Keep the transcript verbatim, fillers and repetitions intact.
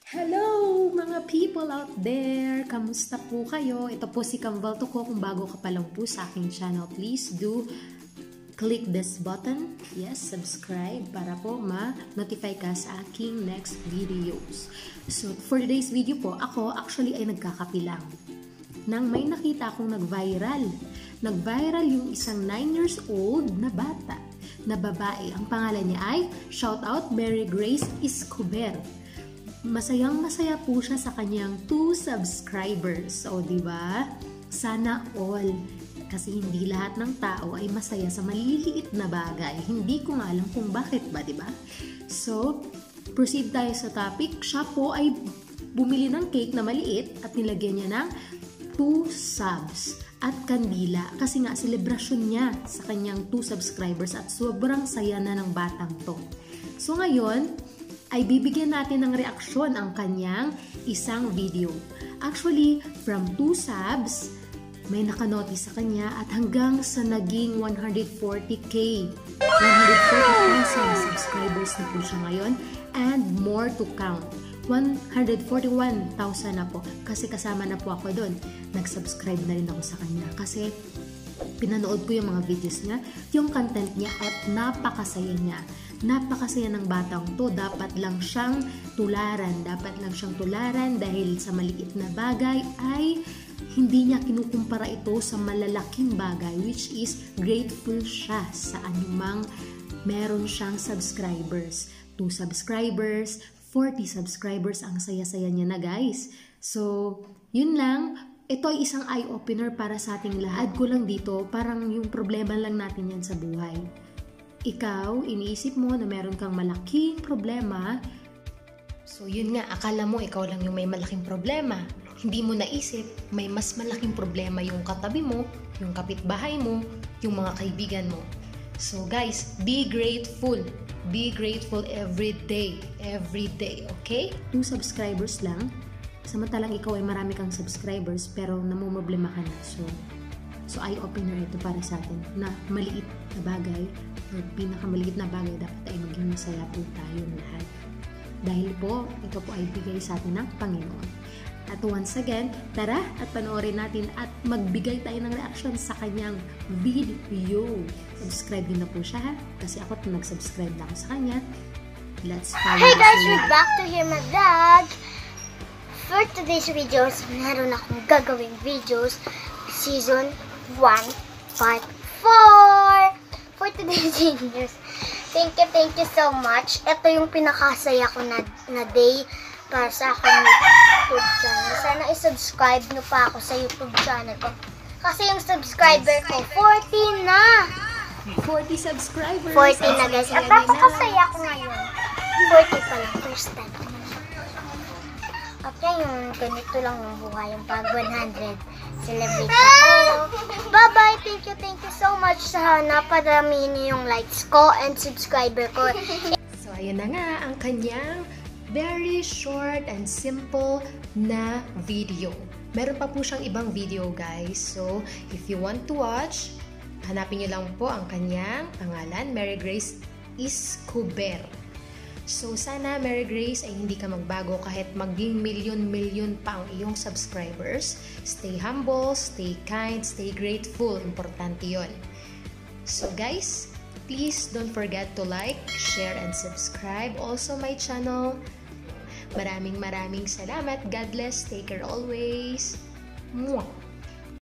Hello mga people out there! Kamusta po kayo? Ito po si Camvalto ko. Kung bago ka pa lang po sa aking channel, please do click this button. Yes, subscribe para po ma-notify ka sa aking next videos. So, for today's video po, ako actually ay nagkakapi lang. Nang may nakita akong nag-viral. Nag-viral yung isang nine years old na bata na babae. Ang pangalan niya ay, shout out, Mary Grace Escobar. Masayang masaya po siya sa kanyang two subscribers. O, di ba? Sana all. Kasi hindi lahat ng tao ay masaya sa maliliit na bagay. Hindi ko nga alam kung bakit ba, di ba? So, proceed tayo sa topic. Siya po ay bumili ng cake na maliit at nilagyan niya ng two subs at kandila. Kasi nga, celebration niya sa kanyang two subscribers at sobrang saya na ng batang to. So, ngayon, ay bibigyan natin ng reaksyon ang kanyang isang video. Actually, from two subs, may nakanotice sa kanya at hanggang sa naging one hundred forty K. one hundred forty thousand subscribers na po siya ngayon and more to count. one hundred forty-one thousand na po kasi kasama na po ako doon. Nag-subscribe na rin ako sa kanya kasi pinanood ko yung mga videos niya, yung content niya at napakasaya niya. Napakasaya ng batang to. Dapat lang siyang tularan. Dapat lang siyang tularan dahil sa maliit na bagay ay hindi niya kinukumpara ito sa malalaking bagay, which is grateful siya sa anumang meron siyang subscribers. two subscribers, forty subscribers, ang saya-saya niya na guys. So, yun lang. Ito ay isang eye-opener para sa ating lahat. Ko lang dito, parang yung problema lang natin yan sa buhay. Ikaw, iniisip mo na meron kang malaking problema. So, yun nga, akala mo ikaw lang yung may malaking problema. Hindi mo naisip, may mas malaking problema yung katabi mo, yung kapitbahay mo, yung mga kaibigan mo. So, guys, be grateful. Be grateful every day. Every day, okay? Two subscribers lang. Samantalang ikaw ay marami kang subscribers, pero namumroblema ka na. So, so eye-opener ito para sa atin na maliit na bagay or pinakamaliit na bagay dapat ay maging masaya po tayong lahat. Dahil po, ito po ay bigay sa atin ng Panginoon. At once again, tara at panoorin natin at magbigay tayo ng reaction sa kanyang video. Subscribe din na po siya ha, kasi ako nag-subscribe na ako sa kanya. Let's follow. Hey guys, we're back to hear my vlog. For today's videos, meron akong gagawing videos season one, part four. For today's videos, thank you, thank you so much. Ito yung pinakasaya ko na, na day para sa aking YouTube channel. Sana i-subscribe nyo pa ako sa YouTube channel ko. Kasi yung subscriber ko, forty na. forty subscribers. forty na guys. At napakasaya ko ngayon. forty pa lang, first time. At ngayon, ganito lang yung buhay. Yung pag one hundred, celebrate ako. Bye-bye! Thank you, thank you so much sa napadami niyo yung likes ko and subscriber ko. So, ayun na nga ang kanyang very short and simple na video. Meron pa po siyang ibang video, guys. So, if you want to watch, hanapin niyo lang po ang kanyang pangalan, Mary Grace Escobar. So, sana, Mary Grace, ay hindi ka magbago kahit maging million-million pa ang iyong subscribers. Stay humble, stay kind, stay grateful. Importante yon. So, guys, please don't forget to like, share, and subscribe also my channel. Maraming maraming salamat. God bless. Take care always. Mwah!